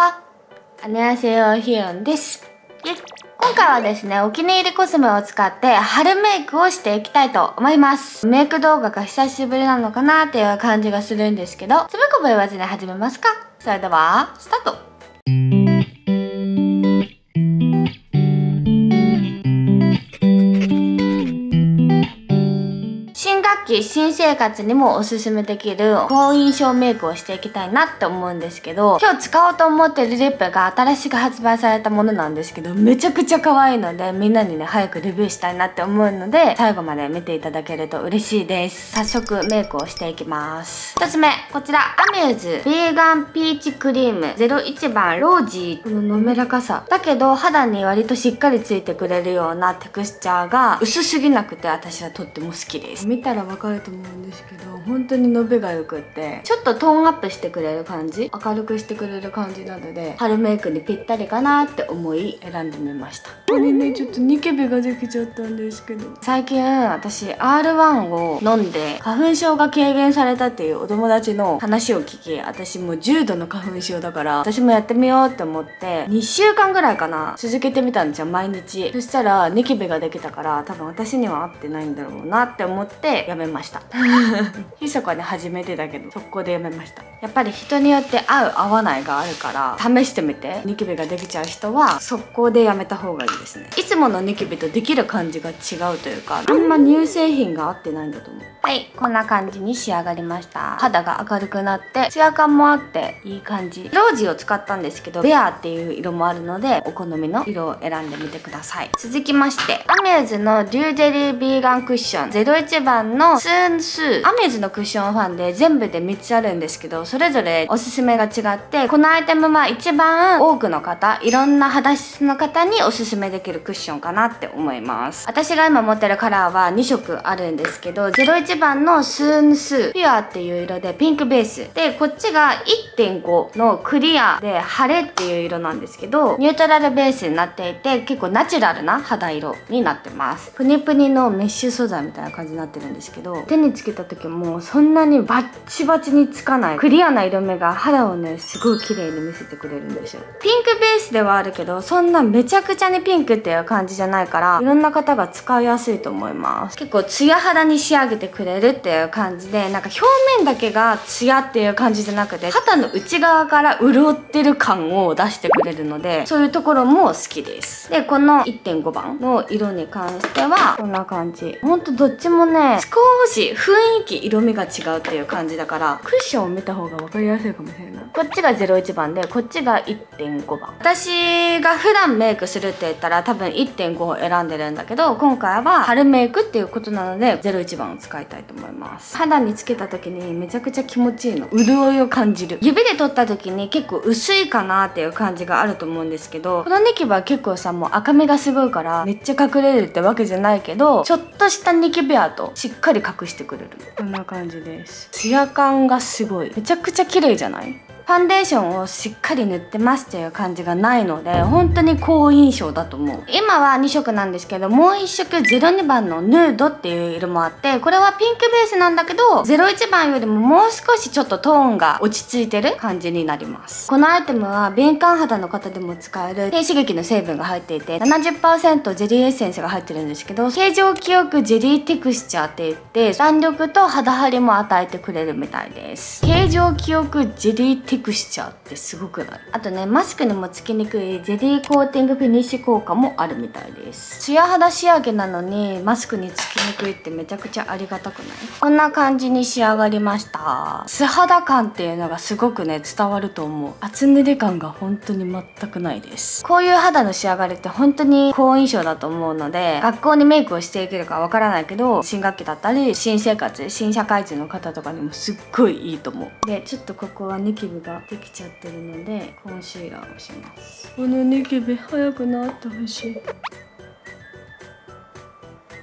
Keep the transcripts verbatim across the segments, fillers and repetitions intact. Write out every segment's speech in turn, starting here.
パ안녕하세요、ひよんです。今回はですね、お気に入りコスメを使って春メイクをしていきたいと思います。メイク動画が久しぶりなのかなっていう感じがするんですけど、つべこべ言わずに始めますか。それでは、スタート。新学期、新生活にもおすすめできる好印象メイクをしていきたいなって思うんですけど、今日使おうと思ってるリップが新しく発売されたものなんですけど、めちゃくちゃ可愛いのでみんなにね早くレビューしたいなって思うので、最後まで見ていただけると嬉しいです。早速メイクをしていきます。ひとつめ、こちらアミューズヴィーガンピーチクリームゼロいちばんロージー。この滑らかさだけど肌に割としっかりついてくれるようなテクスチャーが薄すぎなくて、私はとっても好きです。見たらわかると思うんですけど、本当に伸びがよくってちょっとトーンアップしてくれる感じ、明るくしてくれる感じなので、春メイクにぴったりかなって思い選んでみました。ここにねちょっとニキビができちゃったんですけど、最近私 アールワン を飲んで花粉症が軽減されたっていうお友達の話を聞き、私もう重度の花粉症だから私もやってみようって思ってにしゅうかんぐらいかな続けてみたんですよ、毎日。そしたらニキビができたから、多分私には合ってないんだろうなって思ってやめました密かに始めてたけど速攻でやめました。やっぱり人によって合う合わないがあるから、試してみてニキビができちゃう人は速攻でやめた方がいいですね。いつものニキビとできる感じが違うというか、あんま乳製品が合ってないんだと思う。はい、こんな感じに仕上がりました。肌が明るくなってツヤ感もあっていい感じ。ロージーを使ったんですけど、ベアっていう色もあるのでお好みの色を選んでみてください。続きましてアミューズのデュージェリービーガンクッションゼロいちばんのスーンスー。アミューズのクッションファンで全部でみっつあるんですけど、それぞれおすすめが違って、このアイテムは一番多くの方、いろんな肌質の方におすすめできるクッションかなって思います。私が今持ってるカラーはにしょくあるんですけど、ゼロいちばんのスーンスーピュアっていう色でピンクベースで、こっちが いってんご のクリアで晴れっていう色なんですけど、ニュートラルベースになっていて結構ナチュラルな肌色になってます。プニプニのメッシュ素材みたいな感じになってるんですけど、手につけた時もそんなにバッチバチにつかないクリアな色目が肌をねすごい綺麗に見せてくれるんですよ。ピンクベースではあるけど、そんなめちゃくちゃにピンクっていう感じじゃないから、いろんな方が使いやすいと思います。結構ツヤ肌に仕上げてくれるっていう感じで、なんか表面だけがツヤっていう感じじゃなくて、肌の内側から潤ってる感を出してくれるので、そういうところも好きです。でこの いってんごばんの色に関してはこんな感じ。ほんとどっちもね少し雰囲気色味が違うっていう感じだから、クッションを見た方が分かりやすいかもしれない。こっちがゼロいちばんでこっちが いってんごばん。私が普段メイクするって言ったら多分 いってんご を選んでるんだけど、今回は春メイクっていうことなのでゼロいちばんを使いたいと思います。肌につけた時にめちゃくちゃ気持ちいいの。潤いを感じる。指で取った時に結構薄いかなっていう感じがあると思うんですけど、このニキビは結構さもう赤みがすごいからめっちゃ隠れるってわけじゃないけど、ちょっとしたニキビ跡しっかり隠してくれる。こんな感じです。ツヤ感がすごい。めちゃくちゃ綺麗じゃない？ファンデーションをしっかり塗ってますっていう感じがないので、本当に好印象だと思う。今はにしょくなんですけど、もういっしょくゼロにばんのヌードっていう色もあって、これはピンクベースなんだけどゼロいちばんよりももう少しちょっとトーンが落ち着いてる感じになります。このアイテムは敏感肌の方でも使える低刺激の成分が入っていて ななじゅっパーセント ジェリーエッセンスが入ってるんですけど、形状記憶ジェリーテクスチャーって言って弾力と肌張りも与えてくれるみたいです。形状記憶ジェリーテクスチャーってすごくない？あとね、マスクにもつきにくいジェリーコーティングフィニッシュ効果もあるみたいです。ツヤ肌仕上げなのにマスクにつきにくいってめちゃくちゃありがたくない？こんな感じに仕上がりました。素肌感っていうのがすごくね伝わると思う。厚塗り感が本当に全くないです。こういう肌の仕上がりって本当に好印象だと思うので、学校にメイクをしていけるかわからないけど、新学期だったり新生活新社会人の方とかにもすっごいいいと思う。でちょっとここはニキビができちゃってるのでコンシーラーをします。このニキビ早く治ってほしい。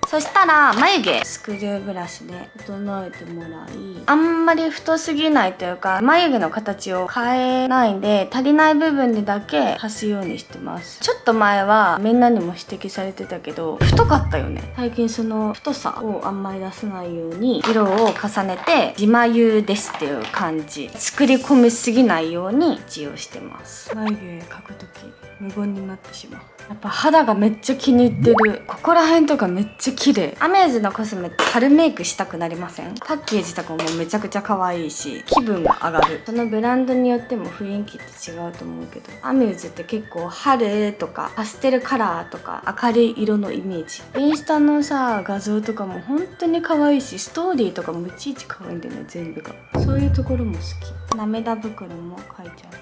そしたら眉毛スクリューブラシで整えてもらい、あんまり太すぎないというか眉毛の形を変えないで足りない部分にだけ足すようにしてます。ちょっと前はみんなにも指摘されてたけど太かったよね。最近その太さをあんまり出さないように色を重ねて自眉ですっていう感じ、作り込みすぎないように一応してます。眉毛描くとき無言になってしまう。やっぱ肌がめっちゃ気に入ってる。ここら辺とかめっちゃ綺麗。アメージのコスメって春メイクしたくなりません？パッケージとかもめちゃくちゃ可愛いし気分が上がる。そのブランドによっても雰囲気って違うと思うけど、アメージって結構春とかパステルカラーとか明るい色のイメージ。インスタのさ画像とかも本当に可愛いし、ストーリーとかもいちいち可愛いんだよね、全部が。そういうところも好き。涙袋も描いちゃう。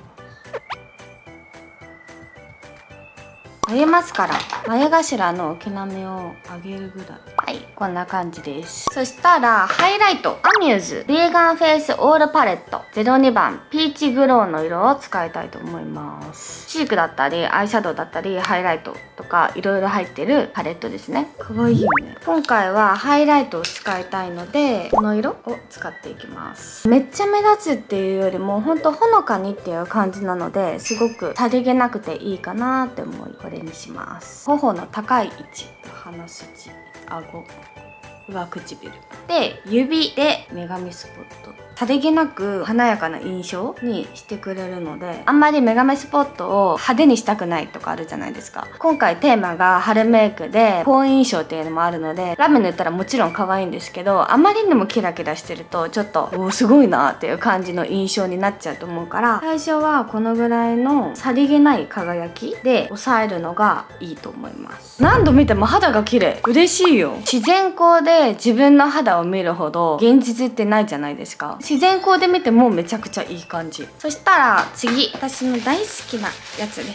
眉マスカラ、眉頭の毛並みを上げるぐらい。はい、こんな感じです。そしたらハイライト、アミューズビーガンフェイスオールパレットゼロにばんピーチグローの色を使いたいと思います。チークだったりアイシャドウだったりハイライトとかいろいろ入ってるパレットですね。可愛いよね。今回はハイライトを使いたいのでこの色を使っていきます。めっちゃ目立つっていうよりもほんとほのかにっていう感じなので、すごくさりげなくていいかなって思い、これにします。頬の高い位置、鼻筋、顎、上唇で指で女神スポット、さりげなく華やかな印象にしてくれるので、あんまり女神スポットを派手にしたくないとかあるじゃないですか。今回テーマが春メイクで好印象っていうのもあるので、ラメ塗ったらもちろん可愛いんですけど、あまりにもキラキラしてるとちょっとおーすごいなっていう感じの印象になっちゃうと思うから、最初はこのぐらいのさりげない輝きで抑えるのがいいと思います。何度見ても肌が綺麗、嬉しいよ。自然光で自分の肌を見るほど現実ってないじゃないですか。自然光で見てもめちゃくちゃいい感じ。そしたら次、私の大好きなやつです。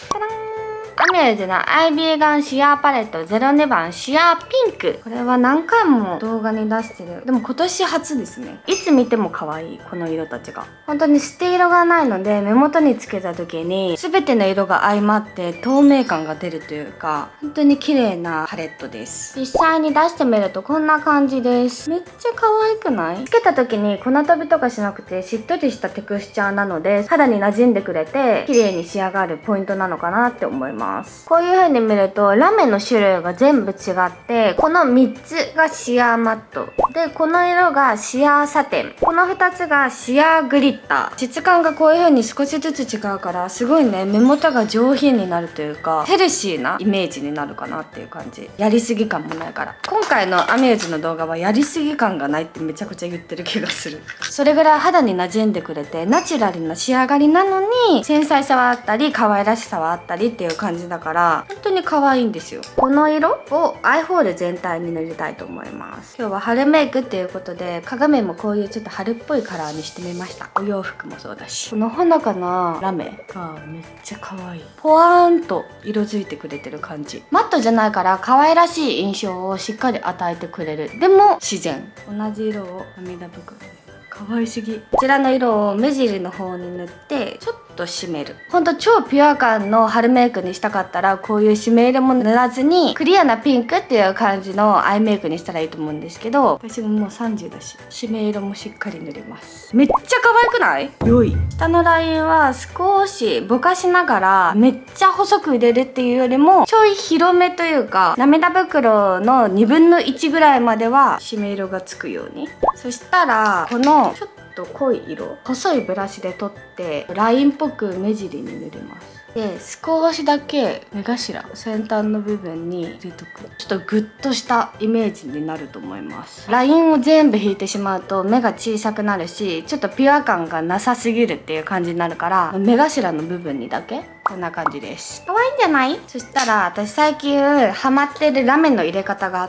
たらーん、アミューズのアイビーガンシアーパレットゼロにばんシアーピンク。これは何回も動画に出してる。でも今年初ですね。いつ見ても可愛い、この色たちが。本当に捨て色がないので、目元につけた時に全ての色が相まって透明感が出るというか、本当に綺麗なパレットです。実際に出してみるとこんな感じです。めっちゃ可愛くない？つけた時に粉飛びとかしなくてしっとりしたテクスチャーなので、肌に馴染んでくれて綺麗に仕上がるポイントなのかなって思います。こういう風に見るとラメの種類が全部違って、このみっつがシアーマットで、この色がシアーサテン、このふたつがシアーグリッター。質感がこういう風に少しずつ違うから、すごいね、目元が上品になるというかヘルシーなイメージになるかなっていう感じ。やりすぎ感もないから。今回のアミューズの動画はやりすぎ感がないってめちゃくちゃ言ってる気がする。それぐらい肌に馴染んでくれてナチュラルな仕上がりなのに、繊細さはあったり可愛らしさはあったりっていう感じだから本当に可愛いんですよ。この色をアイホール全体に塗りたいと思います。今日は春メイクっていうことで鏡もこういうちょっと春っぽいカラーにしてみました。お洋服もそうだし、このほのかなラメがめっちゃ可愛い。ポワーンと色づいてくれてる感じ。マットじゃないから可愛らしい印象をしっかり与えてくれる。でも自然。同じ色を涙袋で。可愛すぎ。こちらの色を目尻の方に塗ってちょっと締める。ほんと超ピュア感の春メイクにしたかったら、こういう締め色も塗らずにクリアなピンクっていう感じのアイメイクにしたらいいと思うんですけど、私ももうさんじゅうだし締め色もしっかり塗ります。めっちゃ可愛くない？良い。下のラインは少しぼかしながらめっちゃ細く入れるっていうよりもちょい広めというか、涙袋のにぶんのいちぐらいまでは締め色がつくように。そしたらこのちょっと濃い色、細いブラシで取ってラインっぽく目尻に塗ります。で少しだけ目頭先端の部分に入れとく。ちょっとグッとしたイメージになると思います。ラインを全部引いてしまうと目が小さくなるし、ちょっとピュア感がなさすぎるっていう感じになるから、目頭の部分にだけこんな感じです。可愛いんじゃない？そしたら私最近ハマってるラメの入れ方があって、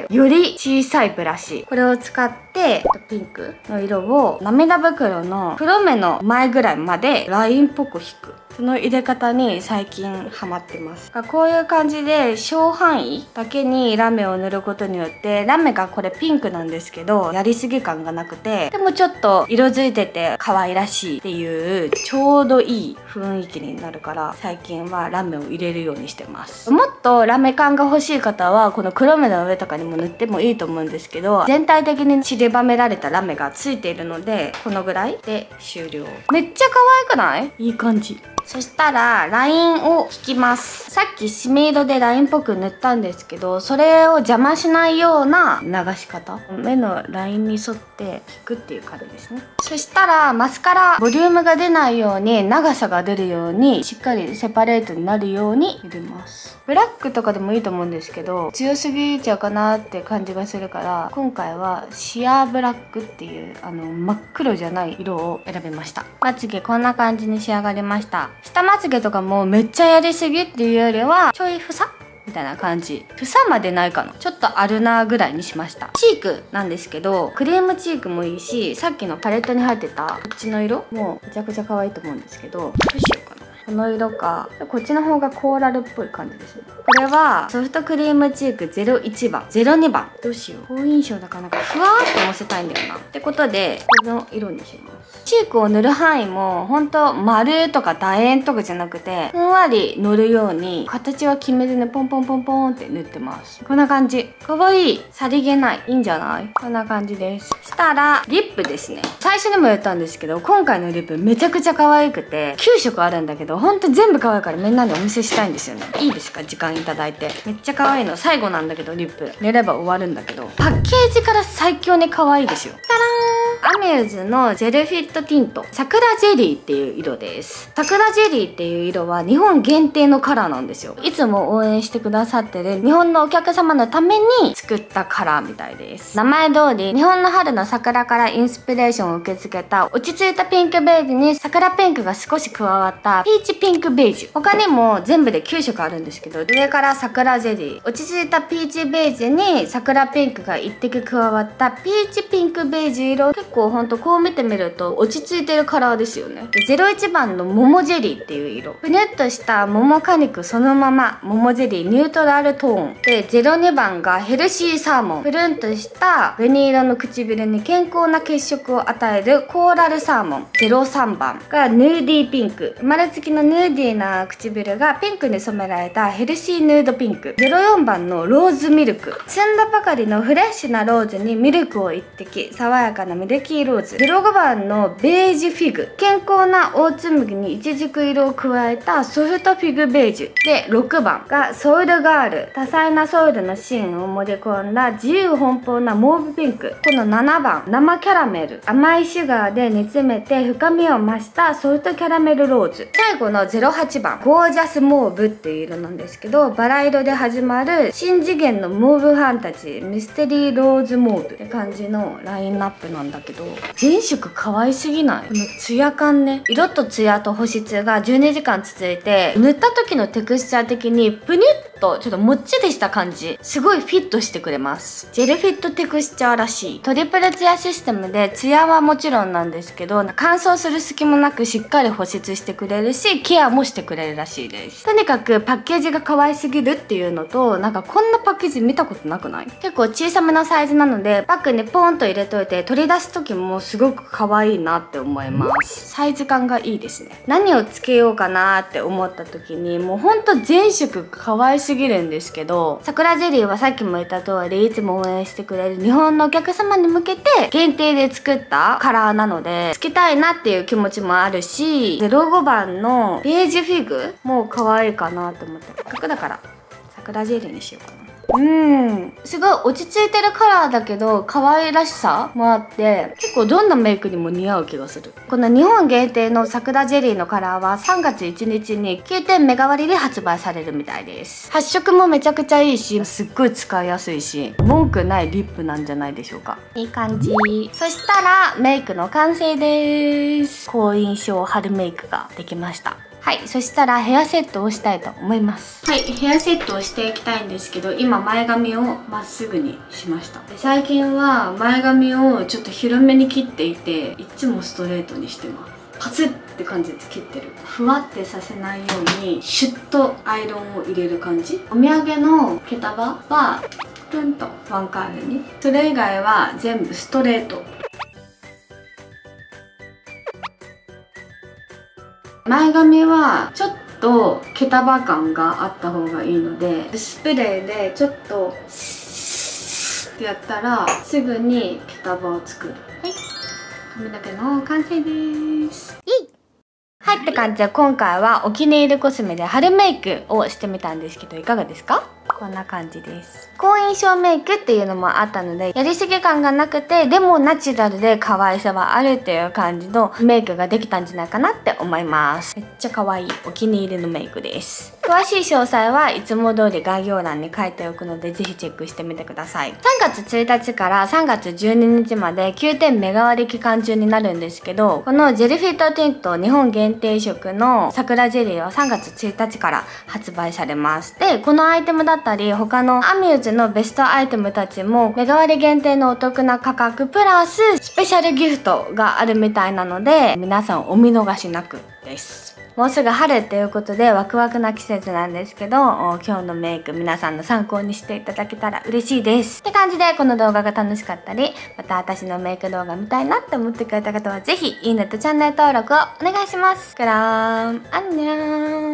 より小さいブラシ、これを使ってピンクの色を涙袋の黒目の前ぐらいまでラインっぽく引く。 その入れ方に最近ハマってます。こういう感じで小範囲だけにラメを塗ることによってラメがこれピンクなんですけどやりすぎ感がなくてでもちょっと色づいてて可愛らしいっていうちょうどいい雰囲気になるから最近はラメを入れるようにしてます。もっとラメ感が欲しい方はこの黒目の上とかにも塗ってもいいと思うんですけど全体的に散りばめられたラメがついているのでこのぐらいで終了。めっちゃ可愛くない？いい感じ。そしたらラインを引きます。さっきシミ色でラインっぽく塗ったんですけどそれを邪魔しないような流し方、目のラインに沿って引くっていう感じですね。そしたらマスカラボリュームが出ないように長さが出るようにしっかりセパレートになるように入れます。ブラックとかでもいいと思うんですけど強すぎちゃうかなって感じがするから今回はシアーブラックっていうあの真っ黒じゃない色を選びました。まつげこんな感じに仕上がりました。下まつげとかもめっちゃやりすぎっていうよりはちょいふさみたいな感じ。ふさまでないかな、ちょっとあるなぐらいにしました。チークなんですけどクリームチークもいいしさっきのパレットに入ってたこっちの色もめちゃくちゃ可愛いと思うんですけどどうしようかな。この色かこっちの方がコーラルっぽい感じですね。これはソフトクリームチークゼロいちばんゼロにばんどうしよう好印象だからなんかふわーってのせたいんだよなってことでこの色にします。チークを塗る範囲もほんと丸とか楕円とかじゃなくてふんわり塗るように形は決めずにポンポンポンポンって塗ってます。こんな感じ。かわいい。さりげない。いいんじゃない？こんな感じです。したらリップですね。最初にも言ったんですけど今回のリップめちゃくちゃ可愛くてきゅうしょくあるんだけどほんと全部可愛いからみんなにお見せしたいんですよね。いいですか？時間いただいて。めっちゃ可愛いの。最後なんだけどリップ塗れば終わるんだけどパッケージから最強に可愛いですよ。タラーン！アミューズのジェルフィットティント桜ジェリーっていう色です。桜ジェリーっていう色は日本限定のカラーなんですよ。いつも応援してくださってる日本のお客様のために作ったカラーみたいです。名前通り日本の春の桜からインスピレーションを受け付けた落ち着いたピンクベージュに桜ピンクが少し加わったピーチピンクベージュ。他にも全部できゅうしょくあるんですけど上から桜ジェリー落ち着いたピーチベージュに桜ピンクが一滴加わったピーチピンクベージュ色。結構ほんとこう見てみると落ち着いてるカラーですよね。でゼロいちばんの桃ジェリーっていう色ふにゅっとした桃果肉そのまま桃ジェリーニュートラルトーンでゼロにばんがヘルシーサーモンプルンとした紅色の唇に健康な血色を与えるコーラルサーモン。ゼロさんばんがヌーディーピンク生まれつきのヌーディーな唇がピンクに染められたヘルシーヌードピンク。ゼロよんばんのローズミルク摘んだばかりのフレッシュなローズにミルクを一滴爽やかなミルキーローズ。ゼロごばんのベージュフィグ健康なオーツ麦にイチジク色を加えたソフトフィグベージュでろくばんがソウルガール多彩なソウルの芯を盛り込んだ自由奔放なモーブピンク。このななばん生キャラメル甘いシュガーで煮詰めて深みを増したソフトキャラメルローズ。最後のゼロはちばんゴージャスモーブっていう色なんですけどバラ色で始まる新次元のモーブファンタジーミステリーローズモーブって感じのラインナップなんだけど全色可愛すぎない？このツヤ感ね。色とツヤと保湿がじゅうにじかん続いて塗った時のテクスチャー的にプニュッとちょっともっちりした感じすごいフィットしてくれます。ジェルフィットテクスチャーらしいトリプルツヤシステムでツヤはもちろんなんですけど乾燥する隙もなくしっかり保湿してくれるしケアもしてくれるらしいです。とにかくパッケージが可愛すぎるっていうのとなんかこんなパッケージ見たことなくない？結構小さめのサイズなのでバッグにポンと入れといて取り出す時もすごく可愛いなって思います。サイズ感がいいですね。何をつけようかなって思った時にもうほんと全色可愛すぎるんですけど桜ジェリーはさっきも言った通りいつも応援してくれる日本のお客様に向けて限定で作ったカラーなのでつけたいなっていう気持ちもあるしゼロごばんのベージュフィグも可愛いかなと思って僕だから桜ジェリーにしようかな。うんすごい落ち着いてるカラーだけど可愛らしさもあって結構どんなメイクにも似合う気がする。この日本限定の桜ジェリーのカラーはさんがついちにちにきゅうてんメガ割で発売されるみたいです。発色もめちゃくちゃいいしすっごい使いやすいし文句ないリップなんじゃないでしょうか。いい感じ。そしたらメイクの完成です。好印象春メイクができました。はい、そしたらヘアセットをしたいと思います。はい、ヘアセットをしていきたいんですけど今前髪をまっすぐにしました。で最近は前髪をちょっと広めに切っていていつもストレートにしてます。 パツって感じで切ってる。ふわってさせないようにシュッとアイロンを入れる感じ。お土産の毛束はプンとワンカールに、それ以外は全部ストレート。前髪はちょっと毛束感があった方がいいので、スプレーでちょっとってやったらすぐに毛束を作る。はい、髪の毛の完成です。イエイ。はいって感じで、今回はお気に入りコスメで春メイクをしてみたんですけど、いかがですか？こんな感じです。好印象メイクっていうのもあったので、やりすぎ感がなくてでもナチュラルで可愛さはあるっていう感じのメイクができたんじゃないかなって思います。めっちゃ可愛いお気に入りのメイクです。詳しい詳細はいつも通り概要欄に書いておくので、ぜひチェックしてみてください。さんがつついたちからさんがつじゅうににちまできゅうてんメガ割期間中になるんですけど、このジェルフィットティント日本限定色の桜ジェリーはさんがつついたちから発売されます。で、このアイテムだったり他のアミューズのベストアイテムたちもメガ割限定のお得な価格プラススペシャルギフトがあるみたいなので、皆さんお見逃しなくです。もうすぐ春っていうことでワクワクな季節なんですけど、今日のメイク皆さんの参考にしていただけたら嬉しいです。って感じで、この動画が楽しかったり、また私のメイク動画見たいなって思ってくれた方はぜひいいねとチャンネル登録をお願いします。그럼 안녕。